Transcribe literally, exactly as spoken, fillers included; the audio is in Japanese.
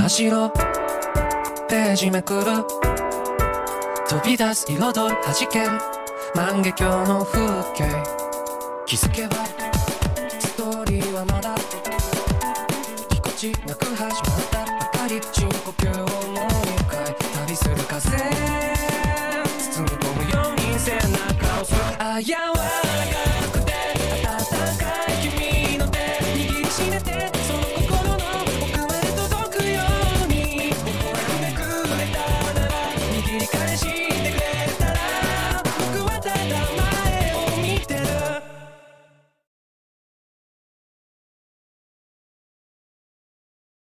走ろうページめくる飛び出す彩り弾ける万華鏡の風景気づけばストーリーはまだぎこちなく始まった明かり深呼吸をもう一回旅する風包み込むように背中を押すあやわ